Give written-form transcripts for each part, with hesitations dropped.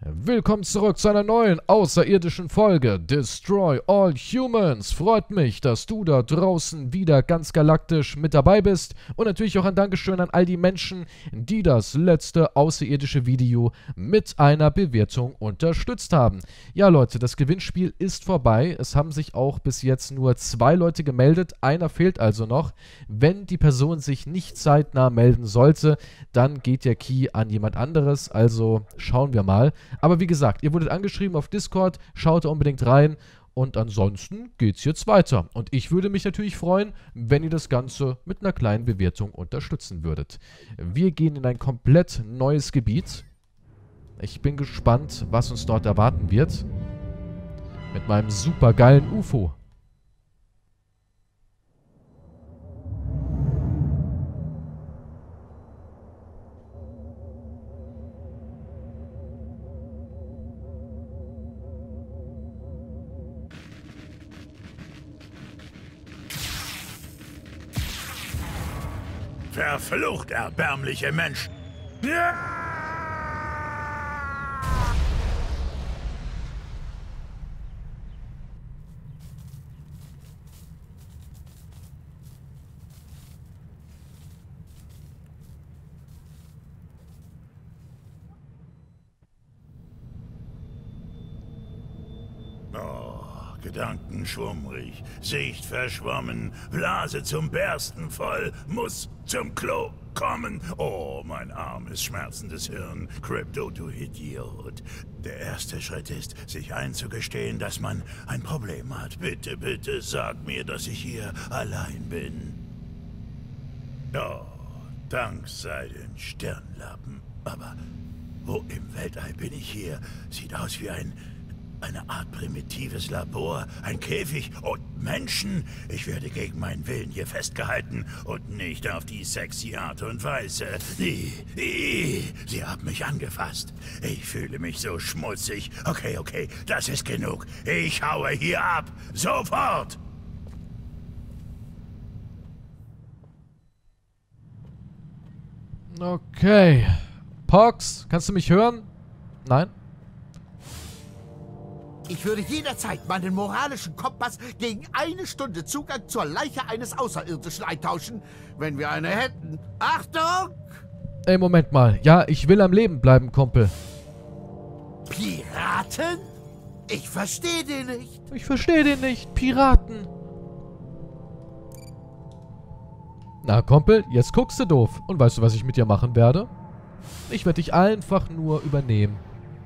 Willkommen zurück zu einer neuen außerirdischen Folge Destroy All Humans. Freut mich, dass du da draußen wieder ganz galaktisch mit dabei bist. Und natürlich auch ein Dankeschön an all die Menschen, die das letzte außerirdische Video mit einer Bewertung unterstützt haben. Ja Leute, das Gewinnspiel ist vorbei. Es haben sich auch bis jetzt nur 2 Leute gemeldet. Einer fehlt also noch. Wenn die Person sich nicht zeitnah melden sollte, dann geht der Key an jemand anderes. Also schauen wir mal. Aber wie gesagt, ihr wurdet angeschrieben auf Discord, schaut da unbedingt rein und ansonsten geht's jetzt weiter. Und ich würde mich natürlich freuen, wenn ihr das Ganze mit einer kleinen Bewertung unterstützen würdet. Wir gehen in ein komplett neues Gebiet. Ich bin gespannt, was uns dort erwarten wird. Mit meinem super geilen UFO. Verflucht, erbärmliche Mensch! Ja! Gedanken schwummrig, Sicht verschwommen, Blase zum Bersten voll, muss zum Klo kommen. Oh, mein armes, schmerzendes Hirn. Crypto, du Idiot. Der erste Schritt ist, sich einzugestehen, dass man ein Problem hat. Bitte, bitte sag mir, dass ich hier allein bin. Oh, Dank sei den Stirnlappen. Aber wo im Weltall bin ich hier? Sieht aus wie eine Art primitives Labor, ein Käfig und Menschen. Ich werde gegen meinen Willen hier festgehalten und nicht auf die sexy Art und Weise. Sie haben mich angefasst. Ich fühle mich so schmutzig. Okay, das ist genug. Ich haue hier ab. Sofort! Okay. Pox, kannst du mich hören? Nein? Ich würde jederzeit meinen moralischen Kompass gegen 1 Stunde Zugang zur Leiche eines Außerirdischen eintauschen, wenn wir eine hätten. Achtung! Ey, Moment mal. Ja, ich will am Leben bleiben, Kumpel. Piraten? Ich verstehe den nicht. Ich verstehe den nicht. Piraten. Na, Kumpel, jetzt guckst du doof. Und weißt du, was ich mit dir machen werde? Ich werde dich einfach nur übernehmen.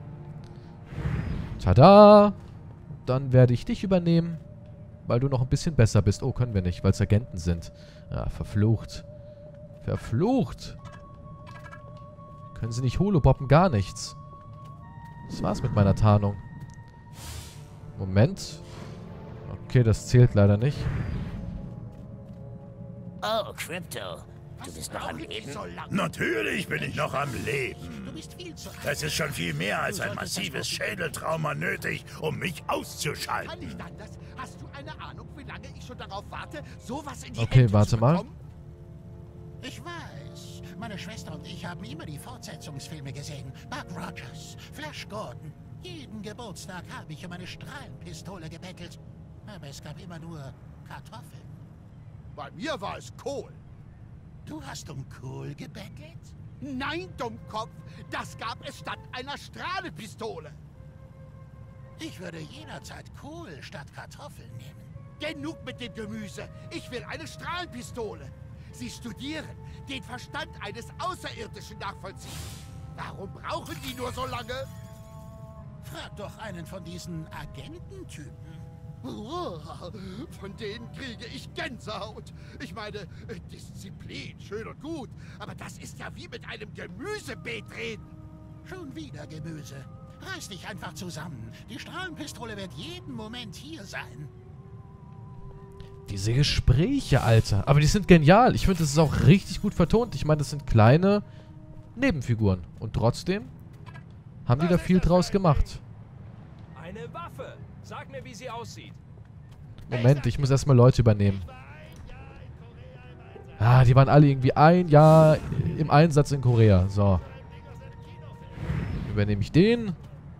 Tada! Dann werde ich dich übernehmen, weil du noch ein bisschen besser bist. Oh, können wir nicht, weil es Agenten sind. Ja, verflucht. Verflucht! Können sie nicht holopoppen? Gar nichts. Das war's mit meiner Tarnung. Moment. Okay, das zählt leider nicht. Oh, Crypto. Du bist noch am Leben? Natürlich bin ich noch am Leben. Es ist schon viel mehr als ein massives Schädeltrauma nötig, um mich auszuschalten. Kann nicht anders. Hast du eine Ahnung, wie lange ich schon darauf warte, sowas in die Okay, Hände warte zu mal. bekommen? Ich weiß. Meine Schwester und ich haben immer die Fortsetzungsfilme gesehen. Buck Rogers, Flash Gordon. Jeden Geburtstag habe ich um eine Strahlenpistole gebettelt. Aber es gab immer nur Kartoffeln. Bei mir war es Kohl. Du hast um Kohl gebettelt? Nein, Dummkopf. Das gab es statt einer Strahlepistole. Ich würde jederzeit Kohl statt Kartoffeln nehmen. Genug mit dem Gemüse. Ich will eine Strahlenpistole. Sie studieren, den Verstand eines Außerirdischen nachvollziehen. Warum brauchen die nur so lange? Frag doch einen von diesen Agententypen. Von denen kriege ich Gänsehaut. Ich meine, Disziplin, schön und gut. Aber das ist ja wie mit einem Gemüsebeet reden. Schon wieder Gemüse. Reiß dich einfach zusammen. Die Strahlenpistole wird jeden Moment hier sein. Diese Gespräche, Alter. Aber die sind genial. Ich finde, das ist auch richtig gut vertont. Ich meine, das sind kleine Nebenfiguren. Und trotzdem haben die da viel draus gemacht. Eine Waffe. Sag mir, wie sie aussieht. Moment, ich muss erstmal Leute übernehmen. Ah, die waren alle irgendwie 1 Jahr im Einsatz in Korea. So. Übernehme ich den.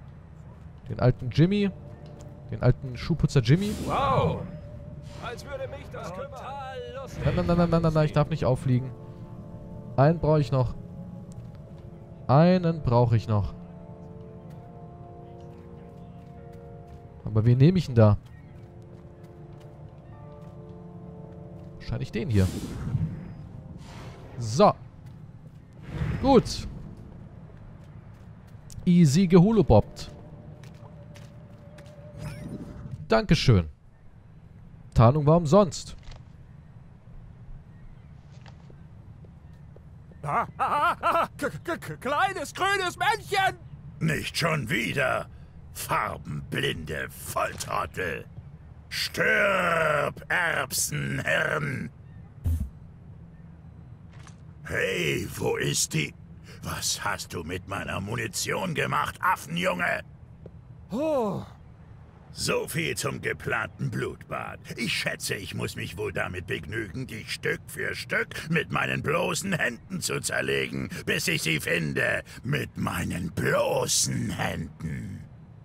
Den alten Jimmy. Den alten Schuhputzer Jimmy. Wow! Als würde mich das kümmern. Nein, ich darf nicht auffliegen. Einen brauche ich noch. Einen brauche ich noch. Aber wen nehme ich denn da? Wahrscheinlich den hier. So. Gut. Easy geholobobbt. Dankeschön. Tarnung war umsonst. Kleines, grünes Männchen! Nicht schon wieder! Farbenblinde Volltrottel! Stirb, Erbsenhirn! Hey, wo ist die... Was hast du mit meiner Munition gemacht, Affenjunge? Oh, So viel zum geplanten Blutbad. Ich schätze, ich muss mich wohl damit begnügen, dich Stück für Stück mit meinen bloßen Händen zu zerlegen, bis ich sie finde. Mit meinen bloßen Händen.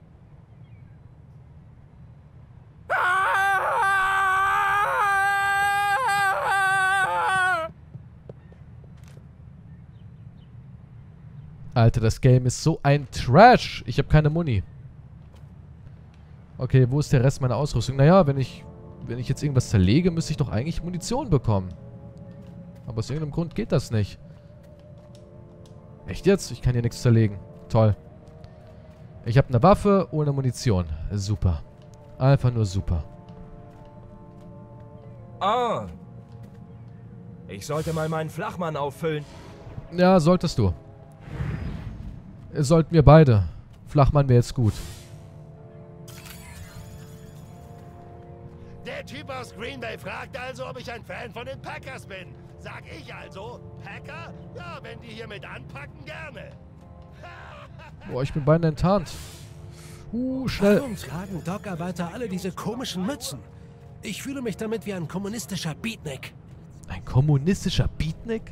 Alter, das Game ist so ein Trash. Ich habe keine Muni. Okay, wo ist der Rest meiner Ausrüstung? Naja, wenn ich jetzt irgendwas zerlege, müsste ich doch eigentlich Munition bekommen. Aber aus irgendeinem Grund geht das nicht. Echt jetzt? Ich kann hier nichts zerlegen. Toll. Ich habe eine Waffe ohne Munition. Super. Einfach nur super. ah. Ich sollte mal meinen Flachmann auffüllen. Ja, solltest du. Sollten wir beide. Flachmann wäre jetzt gut. Der Typ aus Green Bay fragt also, ob ich ein Fan von den Packers bin. Sag ich also, Packer? Ja, wenn die hier mit anpacken, gerne. Boah, ich bin beinahe enttarnt. Schnell. Warum tragen Dockarbeiter alle diese komischen Mützen? Ich fühle mich damit wie ein kommunistischer Beatnik. Ein kommunistischer Beatnik?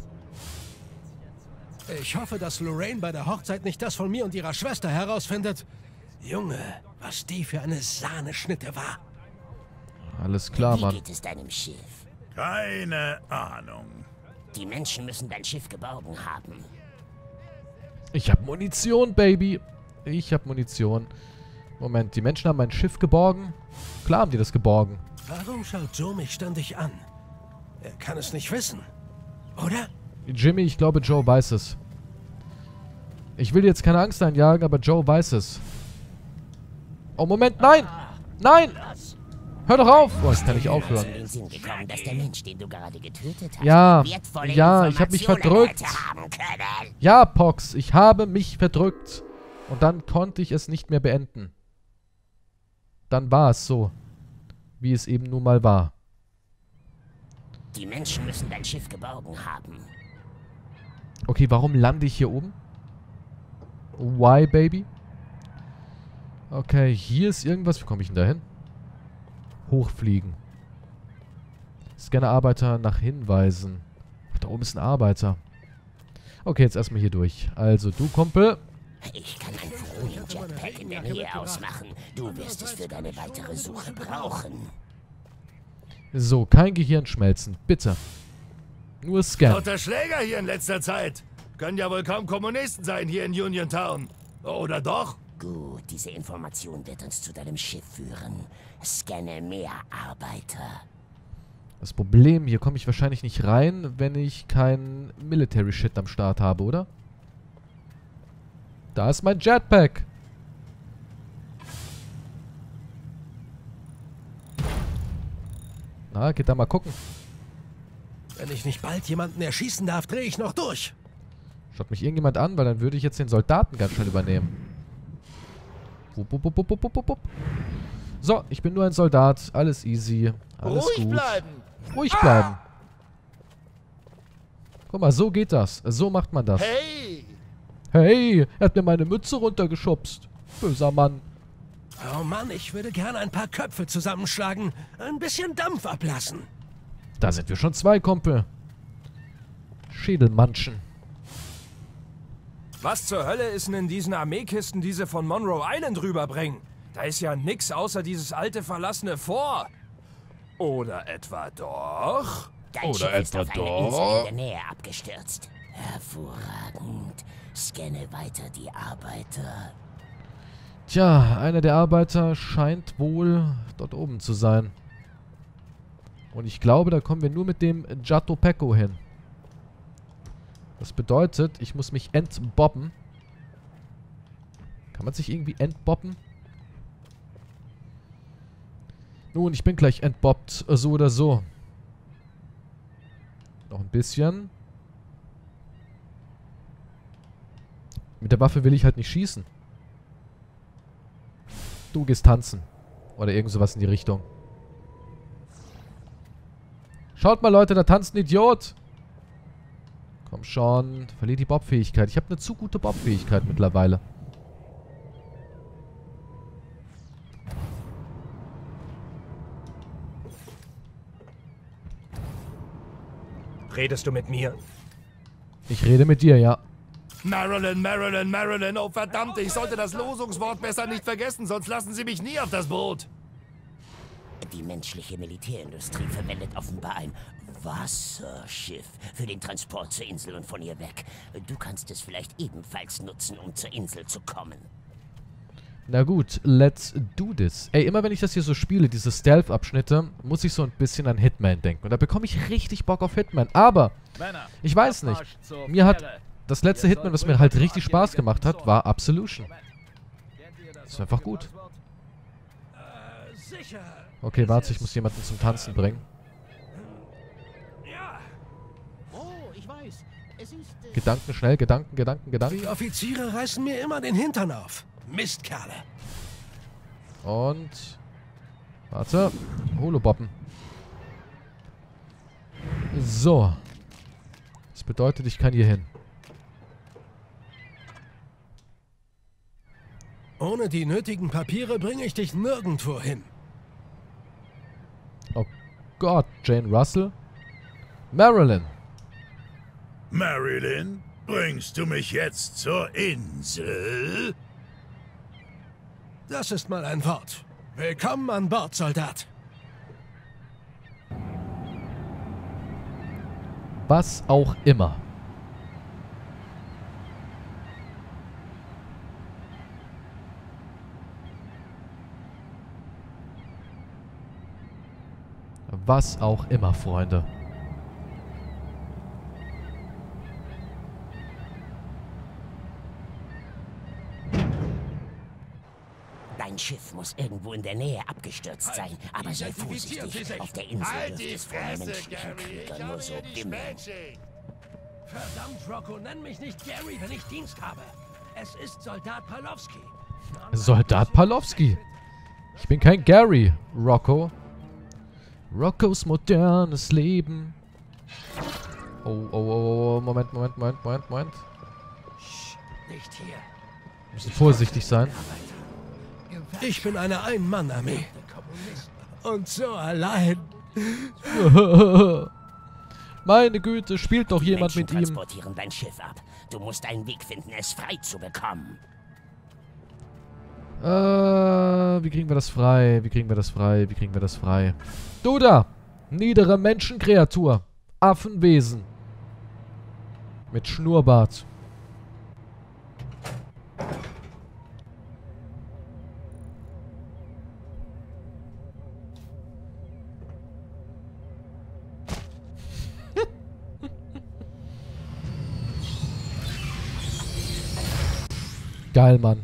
Ich hoffe, dass Lorraine bei der Hochzeit nicht das von mir und ihrer Schwester herausfindet. Junge, was die für eine Sahneschnitte war. Alles klar, Wie Mann. geht es deinem Schiff? Keine Ahnung. Die Menschen müssen dein Schiff geborgen haben. Ich hab Munition, Baby. Ich hab Munition. Moment, die Menschen haben mein Schiff geborgen? Klar haben die das geborgen. Warum schaut Joe mich ständig an? Er kann es nicht wissen, oder? Jimmy, ich glaube, Joe weiß es. Ich will jetzt keine Angst einjagen, aber Joe weiß es. Oh, Moment, nein! Nein! Hör doch auf! Oh, ich kann nicht aufhören. In den Sinn gekommen, dass der Mensch, den du gerade getötet hast, Ja, wertvolle ja, ich habe mich Informationen verdrückt. hätte haben können. Ja, Pox, ich habe mich verdrückt. Und dann konnte ich es nicht mehr beenden. Dann war es so, wie es eben nun mal war. Die Menschen müssen dein Schiff geborgen haben. Okay, warum lande ich hier oben? Why, Baby? Okay, hier ist irgendwas. Wie komme ich denn da hin? Hochfliegen. Scannerarbeiter nach Hinweisen. Ach, da oben ist ein Arbeiter. Okay, jetzt erstmal hier durch. Also, du Kumpel. Ich kann ein Frohling-Jetpack in der Nähe ausmachen. Du wirst es für deine weitere Suche brauchen. So, kein Gehirn schmelzen. Bitte. Nur Scan. Lauter Schläger hier in letzter Zeit. Können ja wohl kaum Kommunisten sein hier in Uniontown. Oder doch? Gut, diese Information wird uns zu deinem Schiff führen. Scanne mehr Arbeiter. Das Problem, hier komme ich wahrscheinlich nicht rein, wenn ich kein Military-Shit am Start habe, oder? Da ist mein Jetpack. Na, geht da mal gucken. Wenn ich nicht bald jemanden erschießen darf, drehe ich noch durch. Schaut mich irgendjemand an, weil dann würde ich jetzt den Soldaten ganz schnell übernehmen. Wupp, wupp, wupp, wupp, wupp, wupp. So, ich bin nur ein Soldat. Alles easy. Alles Ruhig gut. bleiben. Ruhig bleiben. Guck mal, so geht das. So macht man das. Hey! Hey, er hat mir meine Mütze runtergeschubst. Böser Mann. Oh Mann, ich würde gerne ein paar Köpfe zusammenschlagen. Ein bisschen Dampf ablassen. Da sind wir schon zwei, Kumpel. Schädelmanschen. Was zur Hölle ist denn in diesen Armeekisten, die sie von Monroe Island rüberbringen? Da ist ja nix außer dieses alte verlassene Fort. Oder etwa doch? Dein Schiff ist auf einer Insel in der Nähe abgestürzt. Hervorragend. Scanne weiter die Arbeiter. Tja, einer der Arbeiter scheint wohl dort oben zu sein. Und ich glaube, da kommen wir nur mit dem Jatopeko hin. Das bedeutet, ich muss mich entbobben. Kann man sich irgendwie entbobben? Nun, ich bin gleich entbobbt, so oder so. Noch ein bisschen. Mit der Waffe will ich halt nicht schießen. Du gehst tanzen. Oder irgend sowas in die Richtung. Schaut mal, Leute, da tanzt ein Idiot. Komm schon. Verlier die Bobfähigkeit. Ich habe eine zu gute Bobfähigkeit mittlerweile. Redest du mit mir? Ich rede mit dir, ja. Marilyn, Marilyn, Marilyn. Oh verdammt, ich sollte das Losungswort besser nicht vergessen, sonst lassen Sie mich nie auf das Boot. Die menschliche Militärindustrie verwendet offenbar ein Wasserschiff für den Transport zur Insel und von ihr weg. Du kannst es vielleicht ebenfalls nutzen, um zur Insel zu kommen. Na gut, let's do this. Ey, immer wenn ich das hier so spiele, diese Stealth-Abschnitte, muss ich so ein bisschen an Hitman denken. Und da bekomme ich richtig Bock auf Hitman. Aber, ich weiß nicht, mir hat das letzte Hitman, was mir halt richtig Spaß gemacht hat, war Absolution. Das ist einfach gut. Okay, warte, ich muss jemanden zum Tanzen bringen. Gedanken schnell, Gedanken. Die Offiziere reißen mir immer den Hintern auf. Mistkerle. Und... Warte. Holoboppen. So. Das bedeutet, ich kann hier hin. Ohne die nötigen Papiere bringe ich dich nirgendwo hin. Oh Gott, Jane Russell. Marilyn. Marilyn, bringst du mich jetzt zur Insel? Das ist mal ein Wort. Willkommen an Bord, Soldat. Was auch immer. Was auch immer, Freunde. Dein Schiff muss irgendwo in der Nähe abgestürzt sein, aber sei vorsichtig. Auf der Insel dürfte es vor menschlichen Kriegern nur so wimmeln. Verdammt, Rocco, nenn mich nicht Gary, wenn ich Dienst habe. Es ist Soldat Palowski. Soldat Palowski. Ich bin kein Gary, Rocco. Roccos modernes Leben. Oh, Moment. Nicht hier. Wir müssen vorsichtig sein. Ich bin eine Ein-Mann-Armee. Und so allein. Meine Güte, spielt doch jemand mit ihm. Transportieren dein Schiff ab. Du musst einen Weg finden, es frei zu bekommen. Wie kriegen wir das frei? Du da! Niedere Menschenkreatur. Affenwesen. Mit Schnurrbart. Geil, Mann.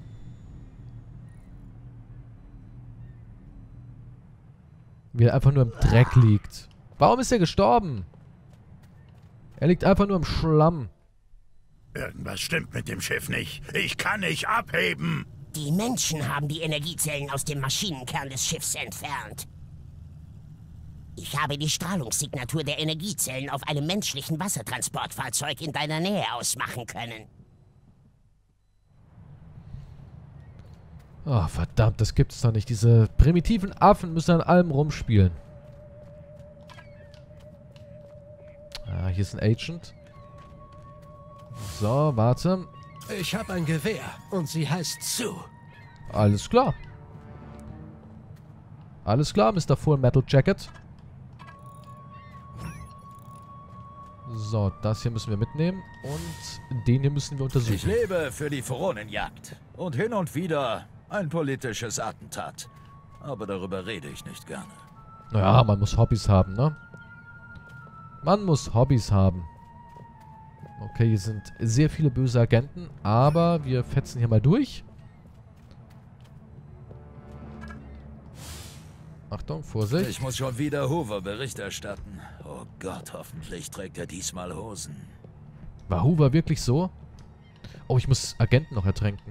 Wie er einfach nur im Dreck liegt. Warum ist er gestorben? Er liegt einfach nur im Schlamm. Irgendwas stimmt mit dem Schiff nicht. Ich kann nicht abheben. Die Menschen haben die Energiezellen aus dem Maschinenkern des Schiffs entfernt. Ich habe die Strahlungssignatur der Energiezellen auf einem menschlichen Wassertransportfahrzeug in deiner Nähe ausmachen können. Oh, verdammt, das gibt's doch nicht. Diese primitiven Affen müssen an allem rumspielen. Ah, hier ist ein Agent. So, warte. Ich habe ein Gewehr und sie heißt Sue. Alles klar. Alles klar, Mr. Full Metal Jacket. So, das hier müssen wir mitnehmen. Und den hier müssen wir Ich untersuchen. lebe für die Furonenjagd. Und hin und wieder ein politisches Attentat. Aber darüber rede ich nicht gerne. Naja, man muss Hobbys haben, ne? Man muss Hobbys haben. Okay, hier sind sehr viele böse Agenten. Aber wir fetzen hier mal durch. Achtung, Vorsicht. Ich muss schon wieder Hoover Bericht erstatten. Oh Gott, hoffentlich trägt er diesmal Hosen. War Hoover wirklich so? Oh, ich muss Agenten noch ertränken.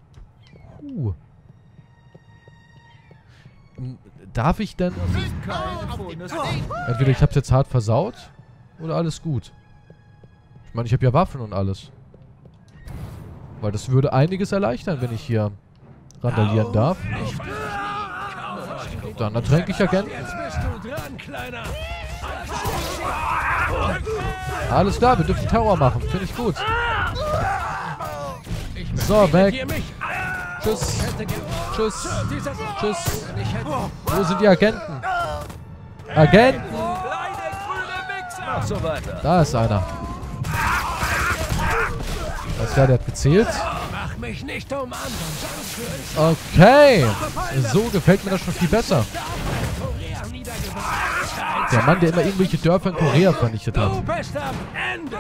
Darf ich denn... Entweder ich hab's jetzt hart versaut, oder alles gut. Ich meine, ich habe ja Waffen und alles. Weil das würde einiges erleichtern, wenn ich hier randalieren darf. Dann ertränke ich Agenten. Jetzt bist du dran, Kleiner. Alles klar, wir dürfen Terror machen. Finde ich gut. So, weg. Tschüss. Tschüss. Tschüss. Wo sind die Agenten? Agenten! Mach so weiter. Da ist einer. Alles klar, der hat gezählt. Mach mich nicht um anderen. Okay. So gefällt mir das schon viel besser. Der Mann, der immer irgendwelche Dörfer in Korea vernichtet hat. Du bist am Ende.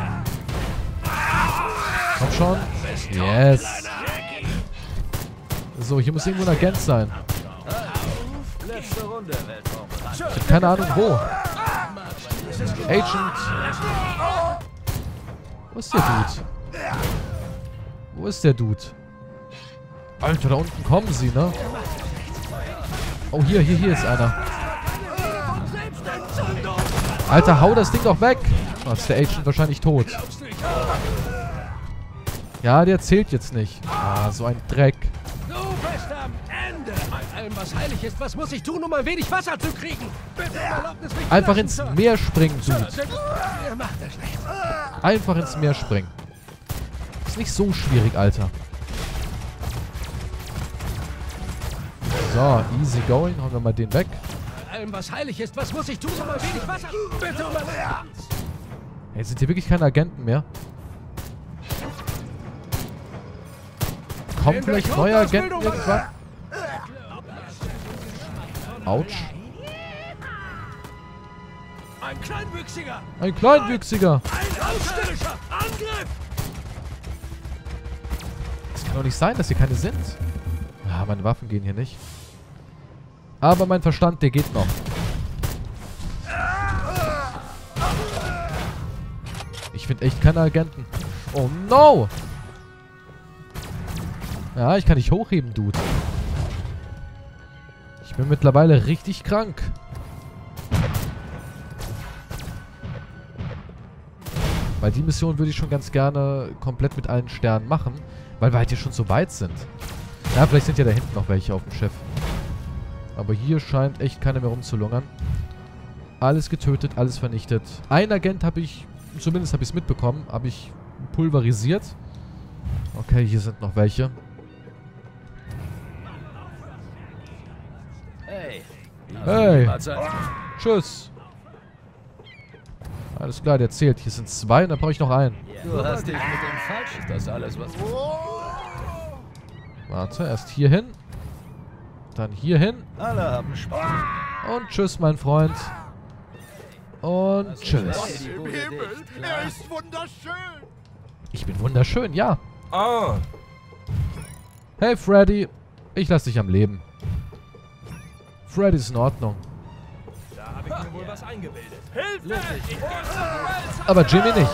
Komm schon. Yes. So, hier muss irgendwo ein Agent sein. Letzte Runde, Weltraum. Ich habe keine Ahnung wo. Agent. Wo ist der Dude? Wo ist der Dude? Alter, da unten kommen sie, ne? Oh, hier ist einer. Alter, hau das Ding doch weg! Oh, ist der Agent wahrscheinlich tot. Ja, der zählt jetzt nicht. Ah, so ein Dreck. Du bist am Ende. Bei allem, was heilig ist, was muss ich tun, um ein wenig Wasser zu kriegen? Bitte um Erlaubnis, mich Einfach löschen ins zu- Meer springen, Dude. Ihr macht das nicht. Einfach ins Meer springen. Ist nicht so schwierig, Alter. So, easy going. Hauen wir mal den weg. Bei allem, was heilig ist, was muss ich tun, um ein wenig Wasser? Bitte um Erlaubnis. Hey, sind hier wirklich keine Agenten mehr? Kommen vielleicht neue Agenten irgendwann? Autsch. Ein Kleinwüchsiger. Ein Kleinwüchsiger. Ein ausländischer Angriff. Das kann doch nicht sein, dass hier keine sind. Ah, meine Waffen gehen hier nicht. Aber mein Verstand, der geht noch. Ich finde echt keine Agenten. Oh no! Ja, ich kann nicht hochheben, Dude. Ich bin mittlerweile richtig krank. Weil die Mission würde ich schon ganz gerne komplett mit allen Sternen machen. Weil wir halt hier schon so weit sind. Ja, vielleicht sind ja da hinten noch welche auf dem Schiff. Aber hier scheint echt keiner mehr rumzulungern. Alles getötet, alles vernichtet. Ein Agent habe ich, zumindest habe ich es mitbekommen, habe ich pulverisiert. Okay, hier sind noch welche. Hey. Hey. Mahlzeit. Tschüss. Alles klar, der zählt. Hier sind 2 und dann brauche ich noch einen. Du hast dich mit dem Falsch. Ist das alles, was... Warte, erst hier hin. Dann hier hin. Alle haben Spaß. Und tschüss, mein Freund. Und tschüss. Im Himmel, er ist wunderschön. Ich bin wunderschön, ja. Hey, Freddy. Ich lasse dich am Leben. Freddy ist in Ordnung. Aber Jimmy nicht.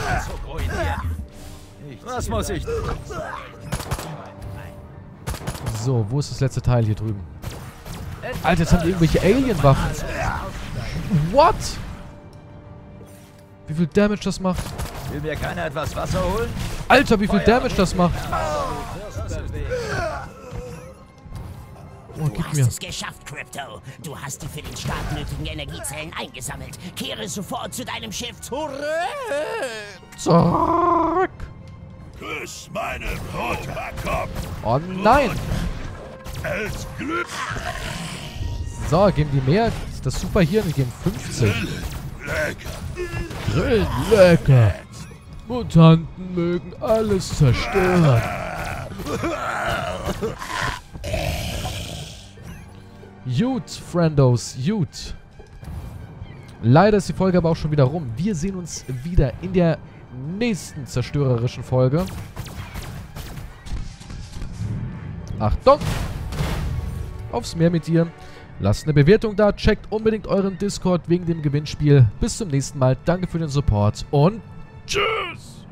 Was muss ich... So, wo ist das letzte Teil hier drüben? Alter, jetzt haben die irgendwelche Alien-Waffen. What? Wie viel Damage das macht? Will mir keiner etwas Wasser holen? Alter, wie viel Damage das macht. Oh, Du gib hast mir. es geschafft, Crypto. Du hast die für den Start nötigen Energiezellen eingesammelt. Kehre sofort zu deinem Schiff zurück. Zurück. Küss meinen Mutterkopf Oh nein. als Glück. So, geben die mehr? Ist das super hier? Wir geben 50. Grillen, lecker. Mutanten mögen alles zerstören. Gut, Friendos, gut. Leider ist die Folge aber auch schon wieder rum. Wir sehen uns wieder in der nächsten zerstörerischen Folge. Achtung! Aufs Meer mit dir. Lasst eine Bewertung da. Checkt unbedingt euren Discord wegen dem Gewinnspiel. Bis zum nächsten Mal. Danke für den Support und tschüss!